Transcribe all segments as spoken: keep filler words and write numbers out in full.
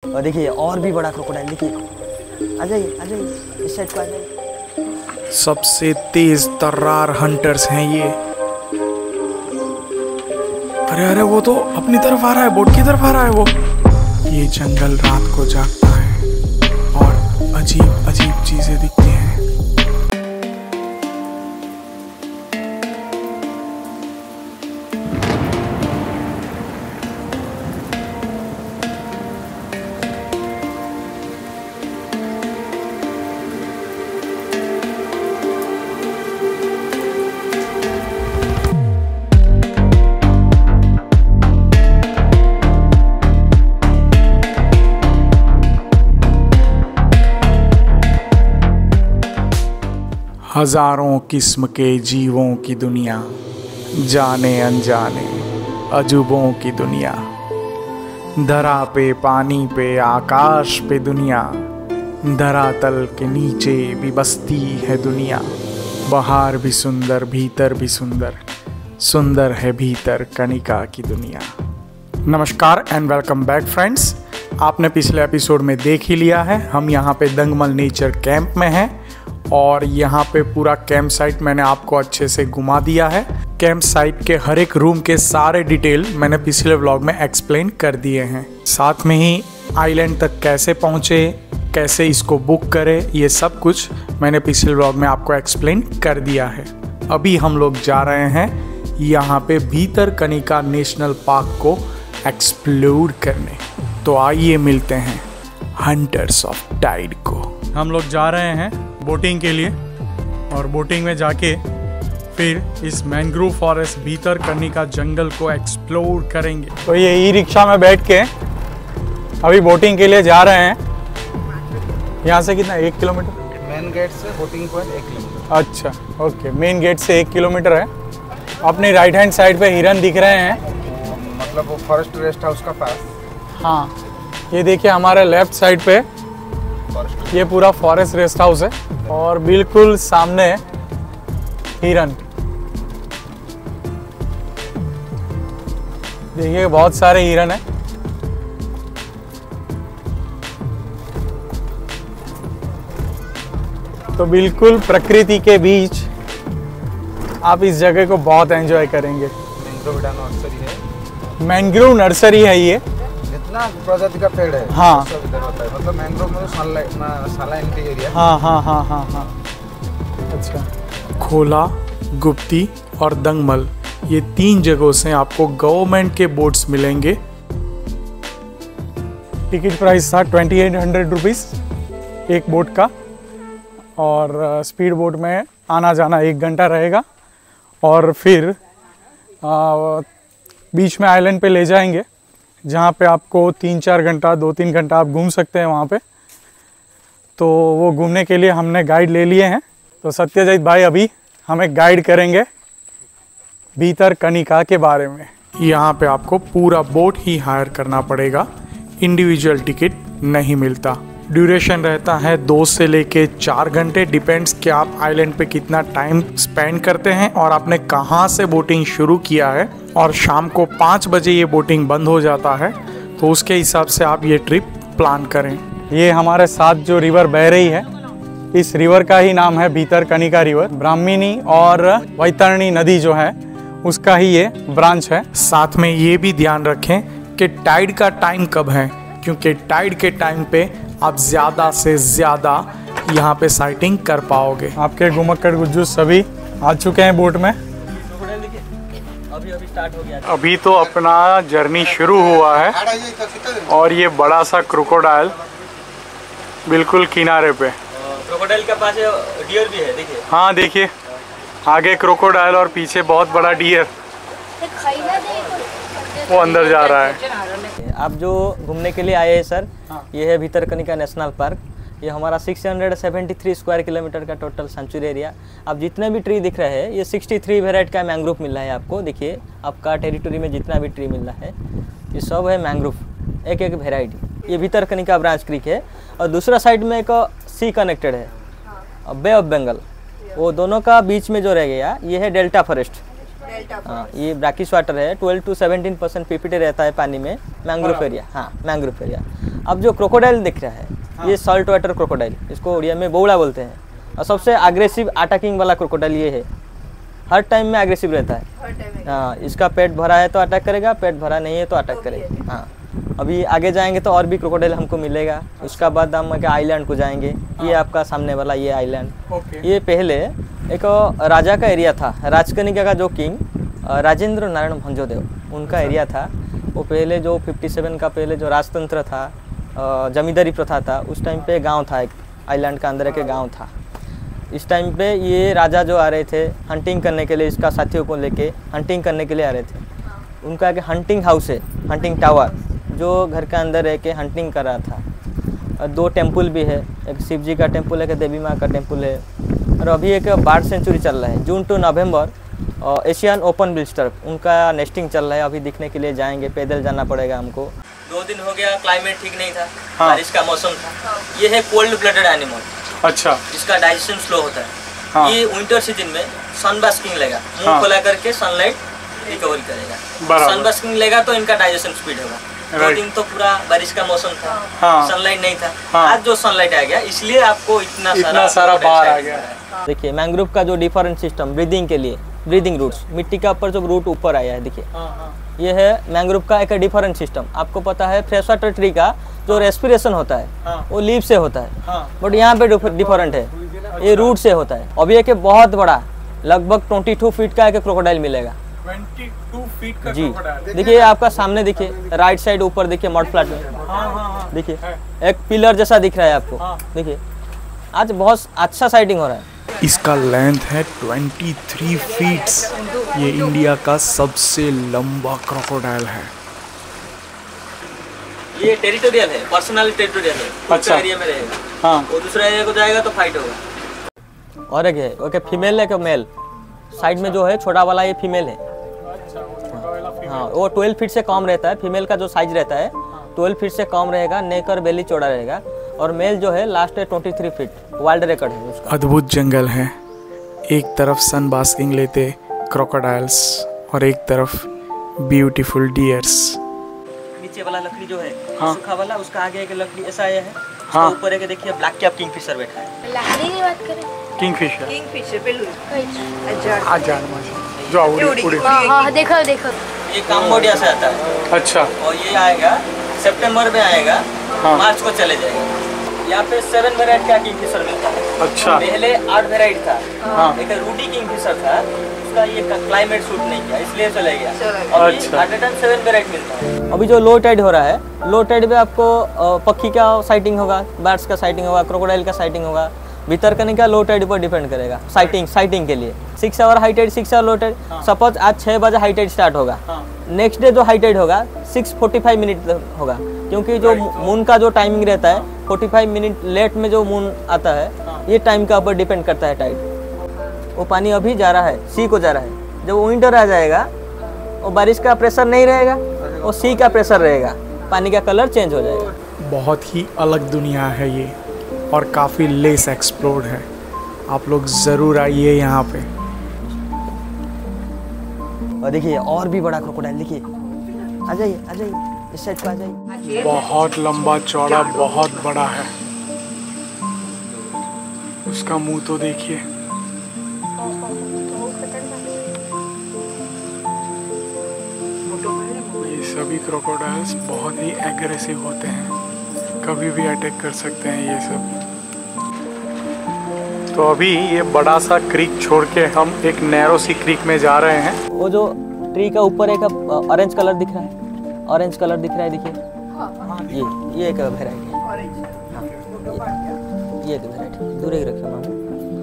और देखिए और भी बड़ा क्रोकोडाइल, देखिए। आ जाइए आ जाइए, इस साइड को आ जाइए। सबसे तेज तर्रार हंटर्स हैं ये। अरे अरे वो तो अपनी तरफ आ रहा है, बोट की तरफ आ रहा है वो। ये जंगल रात को जागता है और अजीब अजीब चीजें दिखती हैं। हजारों किस्म के जीवों की दुनिया, जाने अनजाने अजूबों की दुनिया। धरा पे, पानी पे, आकाश पे दुनिया, धरातल के नीचे भी बसती है दुनिया। बाहर भी सुंदर, भीतर भी सुंदर, सुंदर है भीतर कनिका की दुनिया। नमस्कार एंड वेलकम बैक फ्रेंड्स। आपने पिछले एपिसोड में देख ही लिया है, हम यहाँ पे दंगमल नेचर कैंप में हैं और यहाँ पे पूरा कैंप साइट मैंने आपको अच्छे से घुमा दिया है। कैंप साइट के हर एक रूम के सारे डिटेल मैंने पिछले व्लॉग में एक्सप्लेन कर दिए हैं। साथ में ही आइलैंड तक कैसे पहुँचे, कैसे इसको बुक करें, ये सब कुछ मैंने पिछले व्लॉग में आपको एक्सप्लेन कर दिया है। अभी हम लोग जा रहे हैं यहाँ पे भीतर कनिका नेशनल पार्क को एक्सप्लोर करने। तो आइए मिलते हैं हंटर्स ऑफ टाइड को। हम लोग जा रहे हैं बोटिंग के लिए और बोटिंग में जाके फिर इस मैंग्रोव फॉरेस्ट भीतर कनिका जंगल को एक्सप्लोर करेंगे। तो ये ई रिक्शा में बैठ के अभी बोटिंग के लिए जा रहे हैं। यहाँ से कितना, एक किलोमीटर? मेन गेट से बोटिंग पॉइंट एक किलोमीटर। अच्छा ओके, मेन गेट से एक किलोमीटर है। अपनी राइट हैंड साइड पे हिरन दिख रहे हैं, मतलब वो फॉरेस्ट रेस्ट हाउस का पास। हाँ, ये देखिए हमारे लेफ्ट साइड पे ये पूरा फॉरेस्ट रेस्ट हाउस है और बिल्कुल सामने हिरन। देखिए बहुत सारे हिरन हैं। तो बिल्कुल प्रकृति के बीच आप इस जगह को बहुत एंजॉय करेंगे। मैंग्रोव नर्सरी है। मैंग्रोव नर्सरी है ये। जितना प्रजाति का पेड़ है हाँ, सब इधर होता है। मतलब मैंग्रोव में सनलाइन के एरिया। हाँ हाँ हाँ हाँ हाँ अच्छा। खोला, गुप्ती और दंगमल, ये तीन जगहों से आपको गवर्नमेंट के बोट्स मिलेंगे। टिकट प्राइस था ट्वेंटी एट हंड्रेड रुपीज़ एक बोट का और स्पीड बोट में आना जाना एक घंटा रहेगा और फिर आ, बीच में आइलैंड पे ले जाएंगे जहाँ पे आपको तीन चार घंटा दो तीन घंटा आप घूम सकते हैं वहाँ पे। तो वो घूमने के लिए हमने गाइड ले लिए हैं। तो सत्यजीत भाई अभी हमें गाइड करेंगे भीतर कनिका के बारे में। यहाँ पे आपको पूरा बोट ही हायर करना पड़ेगा, इंडिविजुअल टिकट नहीं मिलता। ड्यूरेशन रहता है दो से लेके चार घंटे, डिपेंड्स कि आप आइलैंड पे कितना टाइम स्पेंड करते हैं और आपने कहाँ से बोटिंग शुरू किया है। और शाम को पाँच बजे ये बोटिंग बंद हो जाता है, तो उसके हिसाब से आप ये ट्रिप प्लान करें। ये हमारे साथ जो रिवर बह रही है, इस रिवर का ही नाम है भीतर कनिका रिवर। ब्राह्मणी और वैतरणी नदी जो है उसका ही ये ब्रांच है। साथ में ये भी ध्यान रखें कि टाइड का टाइम कब है, क्योंकि टाइड के टाइम पे आप ज़्यादा से ज़्यादा यहाँ पे साइटिंग कर पाओगे। आपके घुमक्कड़ गुज्जू सभी आ चुके हैं बोट में। अभी अभी स्टार्ट हो गया। अभी तो अपना जर्नी शुरू हुआ है और ये बड़ा सा क्रोकोडाइल बिल्कुल किनारे पे। क्रोकोडाइल के पास डियर भी है, देखिए। हाँ देखिए, आगे क्रोकोडाइल और पीछे बहुत बड़ा डियर, वो अंदर जा रहा है। आप जो घूमने के लिए आए हैं सर, ये है भीतर कनिका नेशनल पार्क। ये हमारा छह सौ तिहत्तर स्क्वायर किलोमीटर का टोटल सेंचुरी एरिया। आप जितने भी ट्री दिख रहे हैं, ये तिरसठ वेराइटी का मैंग्रोव मिल रहा है आपको। देखिए आपका टेरिटरी में जितना भी ट्री मिल रहा है ये सब है मैंग्रोव, एक एक वेराइटी। ये भीतर कनिका ब्रांच क्रीक है और दूसरा साइड में एक सी कनेक्टेड है, बे ऑफ बंगाल। वो दोनों का बीच में जो रह गया ये है डेल्टा फॉरेस्ट। हाँ, ये ब्रैकिश वाटर है, twelve to seventeen percent PPT रहता है पानी में। मैंग्रोव एरिया, हाँ मैंग्रोव एरिया। अब जो क्रोकोडाइल दिख रहा है, ये सॉल्ट वाटर क्रोकोडाइल, इसको उड़िया में बोड़ा बोलते हैं, और सबसे अग्रेसिव अटैकिंग वाला क्रोकोडाइल ये है। हर टाइम में अग्रेसिव रहता है। हाँ, इसका पेट भरा है तो अटैक करेगा, पेट भरा नहीं है तो अटैक करेगा। हाँ, अभी आगे जाएंगे तो और भी क्रोकोडाइल हमको मिलेगा। उसका बाद हम आइलैंड को जाएंगे। ये आपका सामने वाला ये आइलैंड, ये पहले एक राजा का एरिया था। राजकनिका का जो किंग राजेंद्र नारायण भंजोदेव, उनका एरिया था। वो पहले जो सत्तावन का पहले जो राजतंत्र था, जमींदारी प्रथा था, उस टाइम पे गांव था, एक आइलैंड का अंदर एक गांव था। इस टाइम पे ये राजा जो आ रहे थे हंटिंग करने के लिए, इसका साथियों को लेके हंटिंग करने के लिए आ रहे थे। उनका एक हंटिंग हाउस है, हंटिंग टावर, जो घर के अंदर रह के हंटिंग कर रहा था। दो टेम्पल भी है, एक शिव जी का टेम्पल है, एक देवी माँ का टेम्पल है। और अभी एक बर्ड सेंचुरी चल रहा है, June to November Asian open bill stork उनका नेस्टिंग चल रहा है। अभी दिखने के लिए जाएंगे, पैदल जाना पड़ेगा हमको। दो दिन हो गया, क्लाइमेट ठीक नहीं था। हाँ। बारिश का मौसम था। ये है कोल्ड ब्लडेड एनिमल। अच्छा। इसका डाइजेशन स्लो होता है। हाँ। ये विंटर सीजन में सन बास्किंग लेगा, मुंह हाँ। खोला करके सनलाइट रिकवरी करेगा। सन बास्किंग लेगा तो इनका डाइजेशन स्पीड होगा। दो दिन तो पूरा बारिश का मौसम था, हाँ। सनलाइट नहीं था। हाँ। आज जो सनलाइट आ गया, इसलिए आपको इतना, इतना सारा, सारा बाहर आ गया। देखिए मैंग्रोव का जो डिफरेंट सिस्टम ब्रीदिंग के लिए, ब्रीदिंग रूट्स, मिट्टी का ऊपर जो रूट ऊपर आया है, देखिए ये है मैंग्रोव का एक डिफरेंट सिस्टम। आपको पता है फ्रेश वाटर ट्री का जो रेस्पिरेशन होता है, हाँ। वो लीफ से होता है, हाँ। बट यहाँ पे डिफरेंट है, ये रूट से होता है। अभी एक बहुत बड़ा लगभग बाईस फीट का एक क्रोकोडाइल मिलेगा। बाईस फीट का जी, देखिए आपका सामने देखिए, राइट साइड ऊपर देखिए मड फ्लैट में, देखिए एक पिलर जैसा दिख रहा है आपको। देखिए आज बहुत अच्छा साइटिंग हो रहा है। इसका लेंथ है तेईस फीट्स। ये इंडिया का सबसे लंबा क्रोकोडाइल है। ये टेरिटोरियल है, पर्सनल टेरिटोरियल है। अच्छा। एरिया में रहेगा, हाँ। वो दूसरे एरिया को जाएगा तो फाइट होगा। और एक है, ओके, फीमेल है कि मेल? साइड में जो है छोटा वाला ये फीमेल है। हाँ, वो बारह फीट से कम रहता है। फीमेल का जो साइज रहता है बारह फीट से कम रहेगा, नेक और बेली चौड़ा रहेगा। और मेल जो है लास्ट है तेईस फीट, वर्ल्ड रिकॉर्ड है उसका। अद्भुत जंगल है, एक तरफ सन बास्किंग लेते क्रोकोडाइल्स और एक तरफ ब्यूटीफुल डियर्स। नीचे वाला लकड़ी जो है, हाँ। सूखा वाला, उसका आगे एक लकड़ी ऐसा आया है, हाँ। ऊपर एक देखिए ब्लैक कैप किंगफिशर बैठा है। लकड़ी की बात करें, किंगफिशर, किंगफिशर पेलू आजाद जो उड़ी उड़ी। हां देखो देखो, ये काम्बोडिया से आता है। अच्छा। और ये आएगा सितंबर में आएगा, हाँ। मार्च को चले जाएगा। यहाँ पे सेवन वेराइटी का किंगफिशर मिलता है। अच्छा। पहले आठ वेराइटी था, हाँ। एक रूडी किंगफिशर था, उसका ये क्लाइमेट सूट नहीं किया, इसलिए चले गया। अभी सेवन वेराइटी मिलता है। अभी जो लो टाइड हो रहा है, लो टाइड में आपको पक्षी का साइटिंग होगा, बर्ड्स का साइटिंग होगा, क्रोकोडाइल का साइटिंग होगा। भितरकनिका लो टाइड पर डिपेंड करेगा साइटिंग साइटिंग के लिए। Six hour high tide, six hour low tide. Suppose आज छः बजे हाई टाइड स्टार्ट होगा, नेक्स्ट डे जो हाई टाइड होगा सिक्स फोर्टी फाइव मिनट होगा, क्योंकि जो मून का जो टाइमिंग रहता है पैंतालीस मिनट लेट में जो मून आता है, ये टाइम का ऊपर डिपेंड करता है टाइड। वो पानी अभी जा रहा है, सी को जा रहा है। जब विंटर आ जाएगा, वो बारिश का प्रेशर नहीं रहेगा, वो सी का प्रेशर रहेगा, पानी का कलर चेंज हो जाएगा। बहुत ही अलग दुनिया है ये, और काफ़ी लेस एक्सप्लोर्ड है। आप लोग ज़रूर आइए यहाँ पे। और देखिए और भी बड़ा क्रोकोडाइल, देखिए, आ जाइए आ जाइए, इस साइड को आ जाइए। बहुत लंबा चौड़ा, बहुत बड़ा है। उसका मुंह तो देखिए। ये सभी क्रोकोडाइल्स बहुत ही एग्रेसिव होते हैं, कभी भी अटैक कर सकते हैं ये सब। तो अभी ये बड़ा सा क्रीक छोड़ के हम एक नैरो सी क्रीक में जा रहे हैं। वो जो ट्री का ऊपर एक ऑरेंज कलर दिख रहा है, ऑरेंज कलर दिख रहा है, देखिए ये ये एक वेराइटी है। हाँ, ये, ये एक वेराइटी, दूर ही रखिए मामू।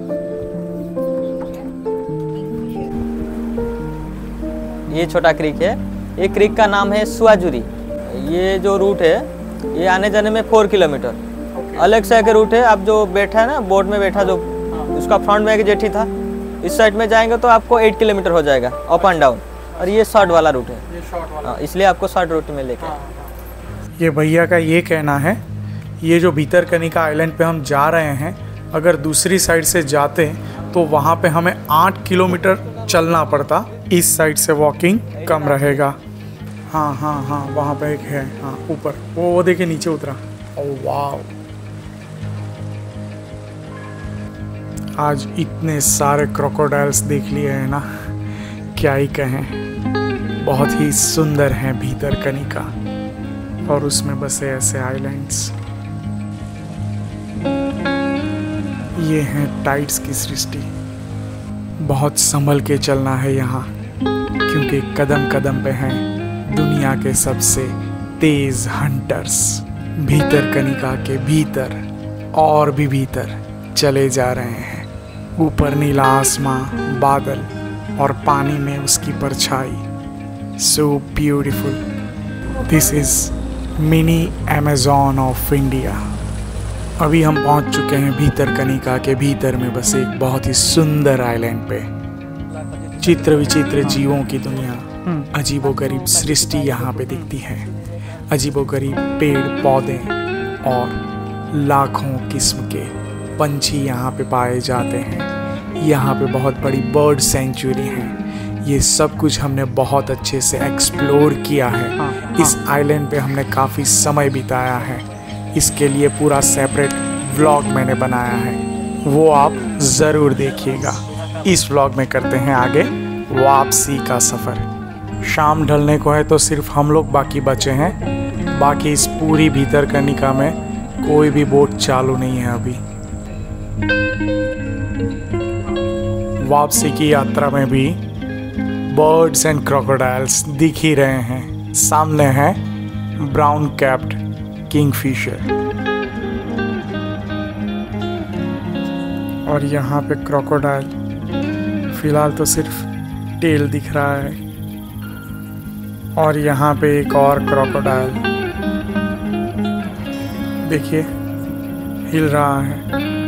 ये छोटा क्रीक है, ये क्रीक का नाम है सुआजुरी। ये जो रूट है, ये आने जाने में फोर किलोमीटर अलग से एक रूट है। आप जो बैठा है ना, बोर्ड में बैठा, जो उसका फ्रंट में एक जेठी था, इस साइड में जाएंगे तो आपको एट किलोमीटर हो जाएगा अप एंड डाउन। और ये शॉर्ट वाला रूट है, ये शॉर्ट वाला, इसलिए आपको शॉर्ट रूट में लेके। ये भैया का ये कहना है, ये जो भितरकनिका आइलैंड पे हम जा रहे हैं, अगर दूसरी साइड से जाते तो वहाँ पे हमें आठ किलोमीटर चलना पड़ता। इस साइड से वॉकिंग कम रहेगा। हाँ हाँ हाँ, वहाँ पे एक है, हाँ ऊपर, वो वो देखिए नीचे उतरा। ओह वाव, आज इतने सारे क्रोकोडाइल्स देख लिए हैं ना, क्या ही कहें। बहुत ही सुंदर है भीतरकनिका और उसमें बसे ऐसे आइलैंड्स। ये हैं टाइड्स की सृष्टि। बहुत संभल के चलना है यहाँ, क्योंकि कदम कदम पे हैं दुनिया के सबसे तेज हंटर्स। भीतरकनिका के भीतर और भी भीतर चले जा रहे हैं। ऊपर नीला आसमां, बादल और पानी में उसकी परछाई। So beautiful. This is mini Amazon of India. अभी हम पहुंच चुके हैं भीतरकनिका के भीतर में बसे एक बहुत ही सुंदर आइलैंड पे। चित्र विचित्र जीवों की दुनिया, अजीबोगरीब सृष्टि यहाँ पे दिखती है। अजीबोगरीब पेड़ पौधे और लाखों किस्म के पंछी यहाँ पे पाए जाते हैं। यहाँ पे बहुत बड़ी बर्ड सेंचुरी है। ये सब कुछ हमने बहुत अच्छे से एक्सप्लोर किया है। हाँ, इस हाँ। आइलैंड पे हमने काफ़ी समय बिताया है। इसके लिए पूरा सेपरेट व्लॉग मैंने बनाया है, वो आप ज़रूर देखिएगा। इस व्लॉग में करते हैं आगे वापसी का सफ़र। शाम ढलने को है तो सिर्फ हम लोग बाकी बचे हैं। बाकी इस पूरी भीतरकनिका में कोई भी बोट चालू नहीं है अभी। वापसी की यात्रा में भी बर्ड्स एंड क्रोकोडाइल्स दिख ही रहे हैं। सामने है ब्राउन कैप्ड किंगफिशर और यहाँ पे क्रोकोडाइल। फिलहाल तो सिर्फ टेल दिख रहा है। और यहाँ पे एक और क्रोकोडाइल देखिए हिल रहा है।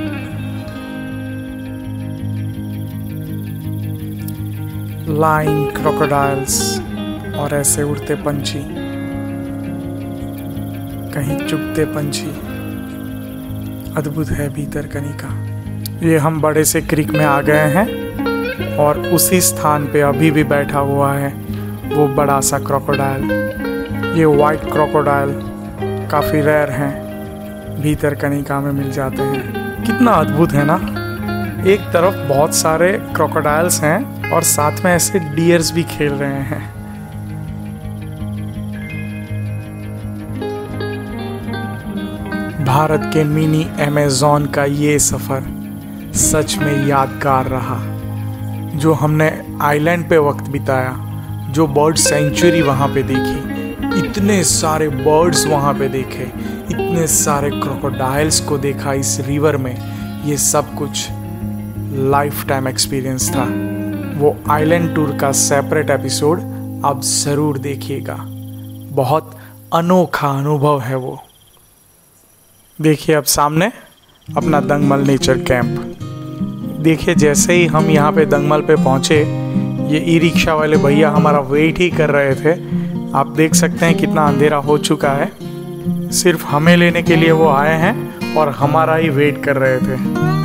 लाइंग क्रोकोडाइल्स और ऐसे उड़ते पंछी, कहीं चुगते पंछी। अद्भुत है भीतरकनिका। ये हम बड़े से क्रीक में आ गए हैं और उसी स्थान पे अभी भी बैठा हुआ है वो बड़ा सा क्रोकोडाइल। ये वाइट क्रोकोडाइल काफ़ी रेयर हैं, भीतरकनिका में मिल जाते हैं। कितना अद्भुत है ना। एक तरफ बहुत सारे क्रोकोडाइल्स हैं और साथ में ऐसे डियर्स भी खेल रहे हैं। भारत के मिनी अमेज़न का ये सफ़र सच में यादगार रहा। जो हमने आइलैंड पे वक्त बिताया, जो बर्ड सेंचुरी वहाँ पे देखी, इतने सारे बर्ड्स वहाँ पे देखे, इतने सारे क्रोकोडाइल्स को देखा इस रिवर में, ये सब कुछ लाइफ टाइम एक्सपीरियंस था। वो आइलैंड टूर का सेपरेट एपिसोड आप ज़रूर देखिएगा। बहुत अनोखा अनुभव है वो। देखिए अब सामने अपना दंगमल नेचर कैंप। देखिए जैसे ही हम यहाँ पे दंगमल पे पहुँचे, ये ई रिक्शा वाले भैया हमारा वेट ही कर रहे थे। आप देख सकते हैं कितना अंधेरा हो चुका है। सिर्फ हमें लेने के लिए वो आए हैं और हमारा ही वेट कर रहे थे।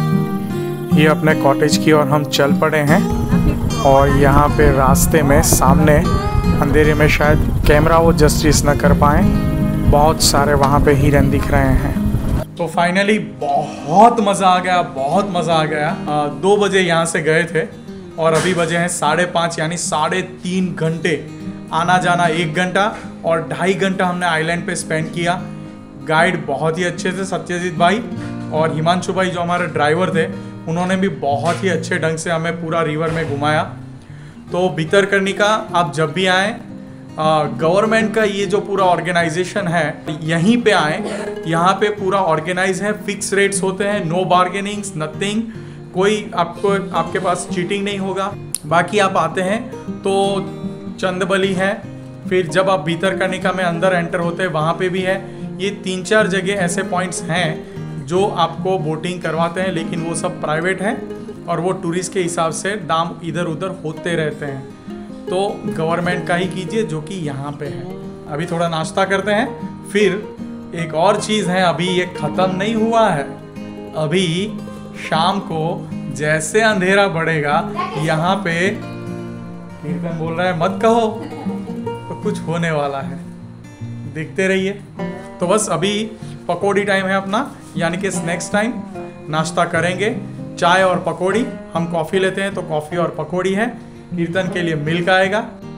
ये अपने कॉटेज की ओर हम चल पड़े हैं और यहाँ पे रास्ते में सामने अंधेरे में शायद कैमरा वो जस्टिस न कर पाए, बहुत सारे वहाँ पे हिरन दिख रहे हैं। तो फाइनली बहुत मज़ा आ गया, बहुत मज़ा आ गया। आ, दो बजे यहाँ से गए थे और अभी बजे हैं साढ़े पाँच, यानी साढ़े तीन घंटे। आना जाना एक घंटा और ढाई घंटा हमने आइलैंड पे स्पेंड किया। गाइड बहुत ही अच्छे थे, सत्यजीत भाई और हिमांशु भाई जो हमारे ड्राइवर थे, उन्होंने भी बहुत ही अच्छे ढंग से हमें पूरा रिवर में घुमाया। तो भीतरकनिका आप जब भी आएँ, गवर्नमेंट का ये जो पूरा ऑर्गेनाइजेशन है यहीं पे आए। यहाँ पे पूरा ऑर्गेनाइज है, फिक्स रेट्स होते हैं, नो बार्गेनिंग्स, नथिंग। कोई आपको आपके पास चीटिंग नहीं होगा। बाकी आप आते हैं तो चंदबली है, फिर जब आप भीतरकनिका में अंदर एंटर होते हैं वहाँ पे भी है। ये तीन चार जगह ऐसे पॉइंट्स हैं जो आपको बोटिंग करवाते हैं, लेकिन वो सब प्राइवेट है और वो टूरिस्ट के हिसाब से दाम इधर उधर होते रहते हैं। तो गवर्नमेंट का ही कीजिए जो कि यहाँ पे है। अभी थोड़ा नाश्ता करते हैं, फिर एक और चीज़ है, अभी ये ख़त्म नहीं हुआ है। अभी शाम को जैसे अंधेरा बढ़ेगा, यहाँ पे कीर्तन बोल रहा है मत कहो, तो कुछ होने वाला है, देखते रहिए। तो बस अभी पकौड़ी टाइम है अपना, यानी कि स्नैक्स टाइम। नाश्ता करेंगे, चाय और पकौड़ी। हम कॉफ़ी लेते हैं तो कॉफ़ी और पकौड़ी है। कीर्तन के लिए मिल्क आएगा,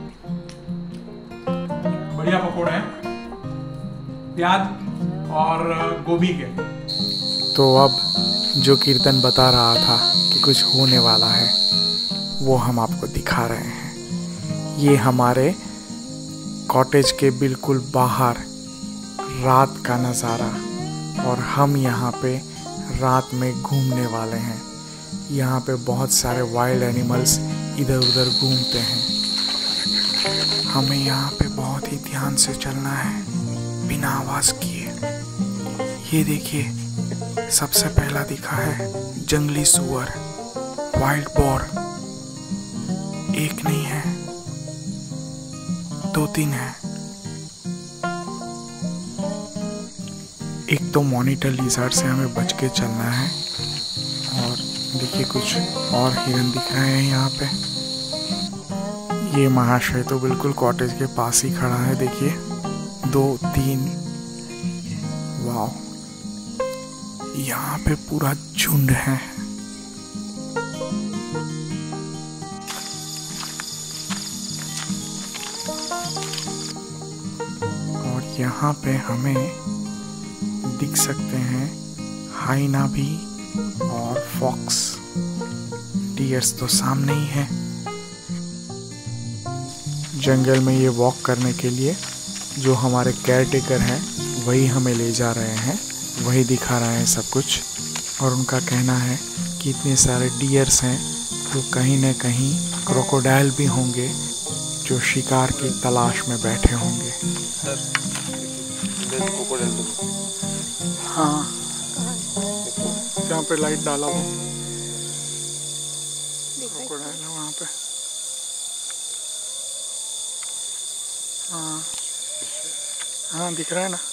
बढ़िया पकौड़े हैं, प्याज और गोभी के। तो अब जो कीर्तन बता रहा था कि कुछ होने वाला है, वो हम आपको दिखा रहे हैं। ये हमारे कॉटेज के बिल्कुल बाहर रात का नज़ारा, और हम यहाँ पे रात में घूमने वाले हैं। यहाँ पे बहुत सारे वाइल्ड एनिमल्स इधर उधर घूमते हैं। हमें यहाँ पे बहुत ही ध्यान से चलना है, बिना आवाज़ किए। ये देखिए, सबसे पहला दिखा है जंगली सुअर, वाइल्ड बोर। एक नहीं है, दो तीन है। एक तो मॉनिटर लिजर्ड से हमें बच के चलना है। और देखिए कुछ और हिरन दिख रहे हैं यहाँ पे। ये महाशय तो बिल्कुल कॉटेज के पास ही खड़ा है। देखिए, दो तीन, वाह, यहाँ पे पूरा झुंड है। और यहाँ पे हमें दिख सकते हैं हाइना भी और फॉक्स। डियर्स तो सामने ही है। जंगल में ये वॉक करने के लिए जो हमारे केयरटेकर हैं वही हमें ले जा रहे हैं, वही दिखा रहे हैं सब कुछ। और उनका कहना है कि इतने सारे डियर्स हैं तो कहीं न कहीं क्रोकोडाइल भी होंगे जो शिकार की तलाश में बैठे होंगे। हाँ, जहाँ पे लाइट डाला वो क्रोकोडाइल है वहाँ पे। हाँ हाँ, दिख रहा है ना।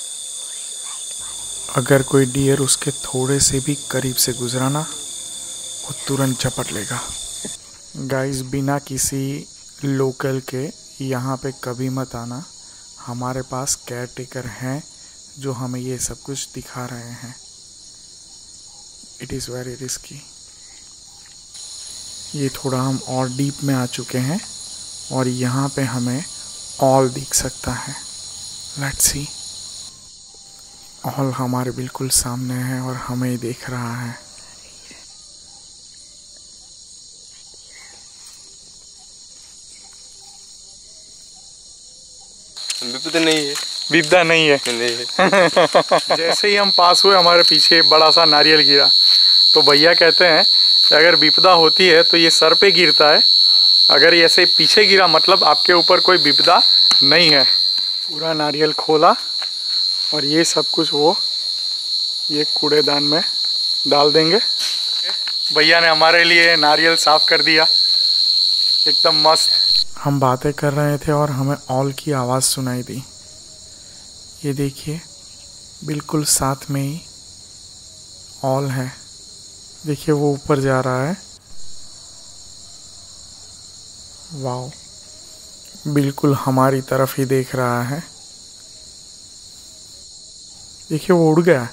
अगर कोई डियर उसके थोड़े से भी करीब से गुजरा ना, वो तुरंत झपट लेगा। गाइस, बिना किसी लोकल के यहाँ पे कभी मत आना। हमारे पास केयरटेकर हैं जो हमें ये सब कुछ दिखा रहे हैं। It is very risky. ये थोड़ा हम और डीप में आ चुके हैं और यहाँ पे हमें ऑल दिख सकता है। Let's see. ऑल हमारे बिल्कुल सामने है और हमें देख रहा है। विपदा नहीं है, विपदा नहीं है, नहीं है। जैसे ही हम पास हुए हमारे पीछे बड़ा सा नारियल गिरा। तो भैया कहते हैं कि अगर विपदा होती है तो ये सर पे गिरता है, अगर ऐसे पीछे गिरा मतलब आपके ऊपर कोई विपदा नहीं है। पूरा नारियल खोला और ये सब कुछ वो ये कूड़ेदान में डाल देंगे। भैया ने हमारे लिए नारियल साफ कर दिया, एकदम मस्त। हम बातें कर रहे थे और हमें ऑल की आवाज़ सुनाई दी। ये देखिए, बिल्कुल साथ में ही ऑल है। देखिए वो ऊपर जा रहा है। वाओ, बिल्कुल हमारी तरफ ही देख रहा है। देखिए वो उड़ गया।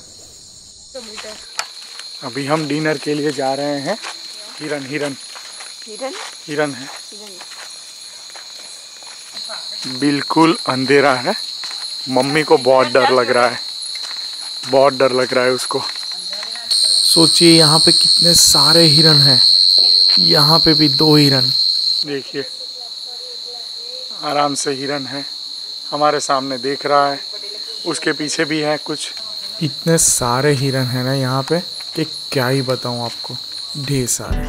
अभी हम डिनर के लिए जा रहे हैं। हिरन हिरन हिरन हिरन है। बिल्कुल अंधेरा है। मम्मी को बहुत डर लग रहा है, बहुत डर लग रहा है उसको। सोचिए यहाँ पे कितने सारे हिरन हैं। यहाँ पे भी दो हिरन, देखिए आराम से हिरन है, हमारे सामने देख रहा है। उसके पीछे भी है कुछ। इतने सारे हिरन हैं ना यहाँ पे कि क्या ही बताऊँ आपको, ढेर सारे।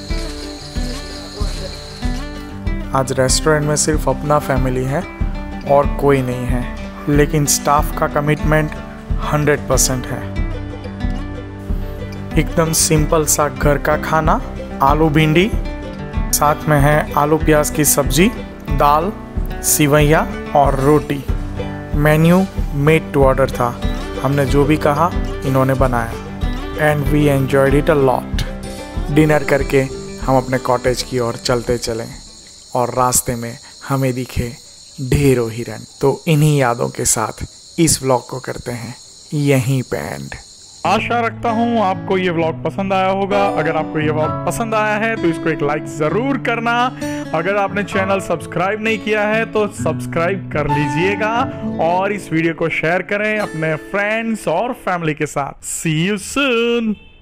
आज रेस्टोरेंट में सिर्फ अपना फैमिली है और कोई नहीं है, लेकिन स्टाफ का कमिटमेंट हंड्रेड परसेंट है। एकदम सिंपल सा घर का खाना, आलू भिंडी, साथ में है आलू प्याज की सब्जी, दाल, सिवैया और रोटी। मेन्यू मेड टू ऑर्डर था, हमने जो भी कहा इन्होंने बनाया। And we enjoyed it a lot. Dinner करके हम अपने कॉटेज की ओर चलते चले और रास्ते में हमें दिखे ढेरों हिरन। तो इन्हीं यादों के साथ इस व्लॉग को करते हैं यहीं पे एंड। आशा रखता हूँ आपको ये व्लॉग पसंद आया होगा। अगर आपको ये व्लॉग पसंद आया है तो इसको एक लाइक ज़रूर करना। अगर आपने चैनल सब्सक्राइब नहीं किया है तो सब्सक्राइब कर लीजिएगा और इस वीडियो को शेयर करें अपने फ्रेंड्स और फैमिली के साथ। See you soon.